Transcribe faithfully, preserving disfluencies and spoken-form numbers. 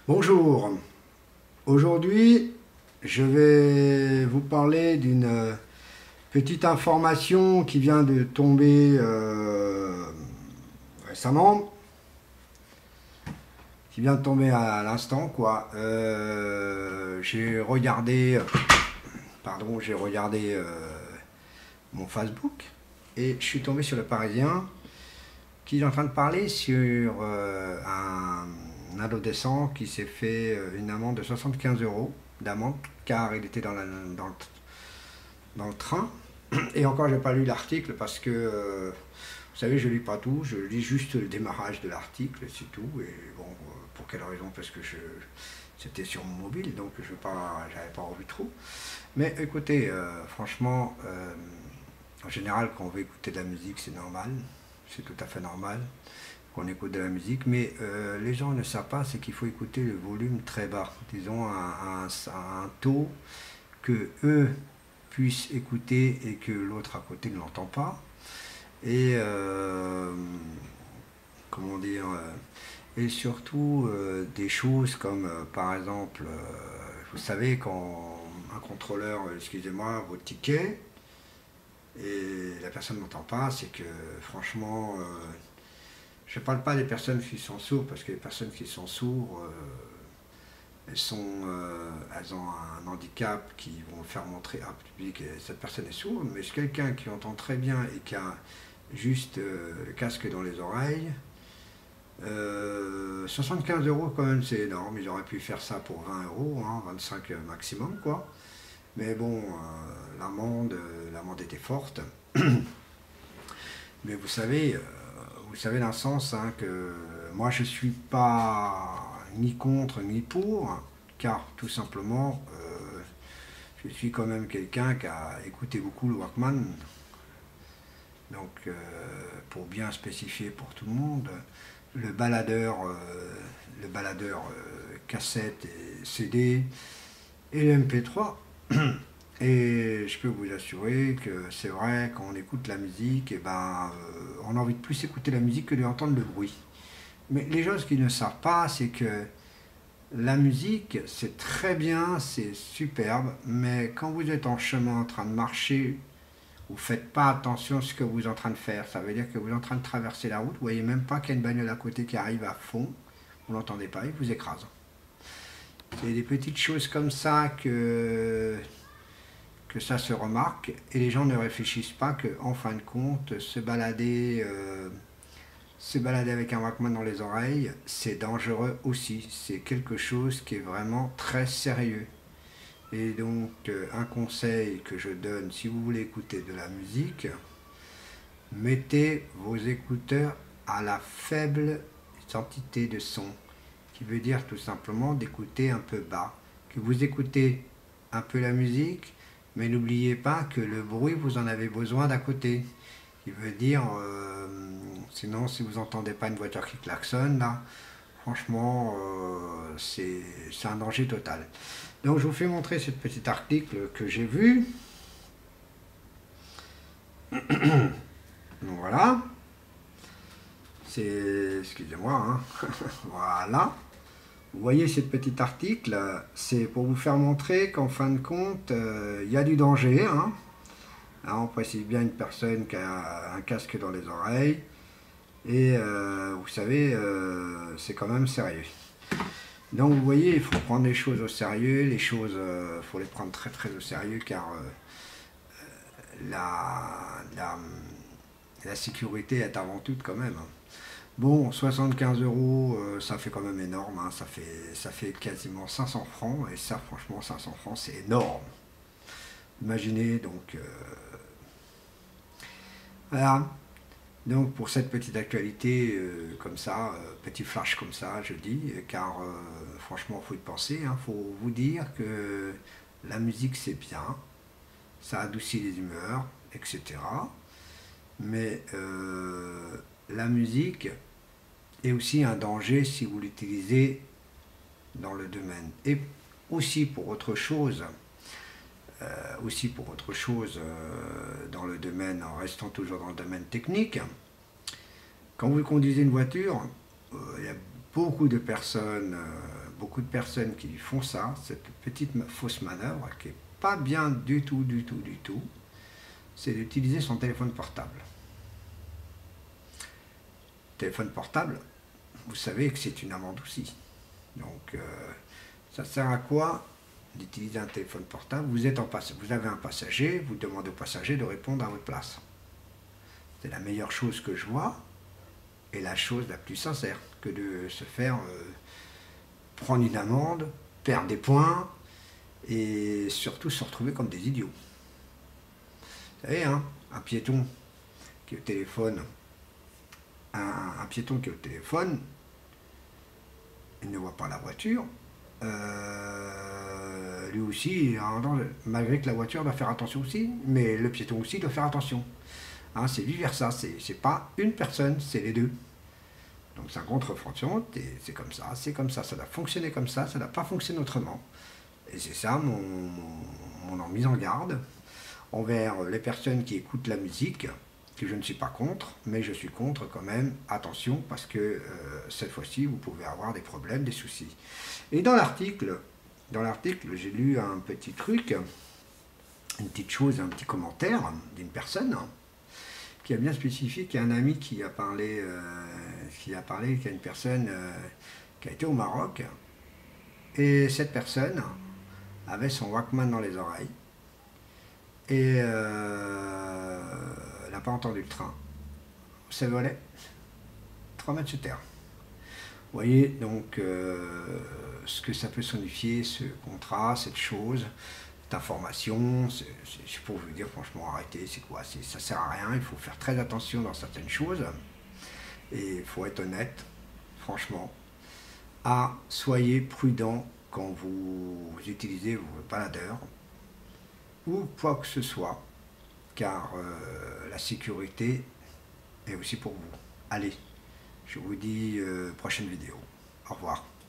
Bonjour, aujourd'hui je vais vous parler d'une petite information qui vient de tomber euh, récemment, qui vient de tomber à l'instant quoi. Euh, j'ai regardé, pardon, j'ai regardé euh, mon Facebook et je suis tombé sur le Parisien qui est en train de parler sur euh, un, un adolescent qui s'est fait euh, une amende de soixante-quinze euros d'amende car il était dans, la, dans, le, dans le train. Et encore, j'ai pas lu l'article parce que, euh, vous savez, je lis pas tout, je lis juste le démarrage de l'article, c'est tout. Et bon, euh, pour quelle raison? Parce que je, c'était sur mon mobile, donc je n'avais pas, pas revu trop. Mais écoutez, euh, franchement, euh, en général, quand on veut écouter de la musique, c'est normal. C'est tout à fait normal qu'on écoute de la musique, mais euh, les gens ne savent pas, c'est qu'il faut écouter le volume très bas, disons à un, un, taux que eux puissent écouter et que l'autre à côté ne l'entend pas. Et euh, comment dire, et surtout euh, des choses comme euh, par exemple, euh, vous savez, quand un contrôleur, excusez-moi, votre ticket, et la personne n'entend pas, c'est que franchement, euh, je ne parle pas des personnes qui sont sourdes, parce que les personnes qui sont sourdes, euh, elles, sont, euh, elles ont un handicap qui vont faire montrer à public que cette personne est sourde, mais c'est quelqu'un qui entend très bien et qui a juste euh, le casque dans les oreilles. Euh, soixante-quinze euros quand même, c'est énorme, ils auraient pu faire ça pour vingt euros, hein, vingt-cinq maximum quoi. Mais bon, euh, l'amende, l'amende était forte. Mais vous savez, euh, vous savez dans le sens hein, que moi je suis pas ni contre ni pour, car tout simplement, euh, je suis quand même quelqu'un qui a écouté beaucoup le Walkman. Donc, euh, pour bien spécifier pour tout le monde, le baladeur, euh, le baladeur euh, cassette et C D et le M P trois. Et je peux vous assurer que c'est vrai, quand on écoute la musique, et ben, euh, on a envie de plus écouter la musique que d'entendre le bruit. Mais les gens, ce qu'ils ne savent pas, c'est que la musique, c'est très bien, c'est superbe, mais quand vous êtes en chemin en train de marcher, vous ne faites pas attention à ce que vous êtes en train de faire. Ça veut dire que vous êtes en train de traverser la route, vous ne voyez même pas qu'il y a une bagnole à côté qui arrive à fond, vous ne l'entendez pas, il vous écrase. C'est des petites choses comme ça que que ça se remarque et les gens ne réfléchissent pas qu'en fin de compte, se balader, euh, se balader avec un Walkman dans les oreilles, c'est dangereux aussi. C'est quelque chose qui est vraiment très sérieux. Et donc, euh, un conseil que je donne, si vous voulez écouter de la musique, mettez vos écouteurs à la faible quantité de son, qui veut dire tout simplement d'écouter un peu bas, que vous écoutez un peu la musique, mais n'oubliez pas que le bruit, vous en avez besoin d'à côté. Il veut dire, euh, sinon si vous n'entendez pas une voiture qui klaxonne, là, franchement, euh, c'est un danger total. Donc je vous fais montrer ce petit article que j'ai vu. Donc voilà. C'est, excusez-moi, hein. Voilà. Vous voyez ce petit article, c'est pour vous faire montrer qu'en fin de compte, il euh, y a du danger. Hein. Là, on précise bien une personne qui a un casque dans les oreilles. Et euh, vous savez, euh, c'est quand même sérieux. Donc vous voyez, il faut prendre les choses au sérieux. Les choses, il euh, faut les prendre très très au sérieux car euh, la, la, la sécurité est avant tout quand même. Bon, soixante-quinze euros, euh, ça fait quand même énorme, hein, ça, fait, ça fait quasiment cinq cents francs, et ça, franchement, cinq cents francs, c'est énorme. Imaginez, donc, euh, voilà. Donc, pour cette petite actualité, euh, comme ça, euh, petit flash comme ça, je dis, car, euh, franchement, il faut y penser, il hein, faut vous dire que la musique, c'est bien, ça adoucit les humeurs, et cetera. Mais, euh, la musique est aussi un danger si vous l'utilisez dans le domaine. Et aussi pour autre chose, euh, aussi pour autre chose euh, dans le domaine, en restant toujours dans le domaine technique, quand vous conduisez une voiture, euh, il y a beaucoup de personnes, euh, beaucoup de personnes qui font ça, cette petite fausse manœuvre, qui n'est pas bien du tout, du tout, du tout, c'est d'utiliser son téléphone portable. Téléphone portable, vous savez que c'est une amende aussi. Donc, euh, ça sert à quoi d'utiliser un téléphone portable? Vous êtes en passe, vous avez un passager, vous demandez au passager de répondre à votre place. C'est la meilleure chose que je vois, et la chose la plus sincère, que de se faire euh, prendre une amende, perdre des points, et surtout se retrouver comme des idiots. Vous savez, hein, un piéton qui est au téléphone, un, un piéton qui est au téléphone, il ne voit pas la voiture, euh, lui aussi, il est en danger, malgré que la voiture doit faire attention aussi, mais le piéton aussi doit faire attention. Hein, c'est vice versa, c'est pas une personne, c'est les deux. Donc c'est un contre-fonction, et c'est comme ça, c'est comme ça, ça doit fonctionner comme ça, ça ne doit pas fonctionner autrement. Et c'est ça mon, mon, mon mise en garde envers les personnes qui écoutent la musique, que je ne suis pas contre, mais je suis contre quand même, attention, parce que euh, cette fois-ci, vous pouvez avoir des problèmes, des soucis. Et dans l'article, dans l'article, j'ai lu un petit truc, une petite chose, un petit commentaire d'une personne qui a bien spécifié qu'il y a un ami qui a parlé, euh, qui a parlé, qu'il y a une personne euh, qui a été au Maroc, et cette personne avait son Walkman dans les oreilles, et euh, elle n'a pas entendu le train. Vous savez où elle est? trois mètres sous terre. Vous voyez donc euh, ce que ça peut signifier, ce contrat, cette chose, cette information. C'est pour vous dire, franchement, arrêtez, c'est quoi? Ça sert à rien, il faut faire très attention dans certaines choses. Et il faut être honnête, franchement. Ah, soyez prudent quand vous utilisez vos baladeurs ou quoi que ce soit, car euh, la sécurité est aussi pour vous. Allez, je vous dis euh, prochaine vidéo. Au revoir.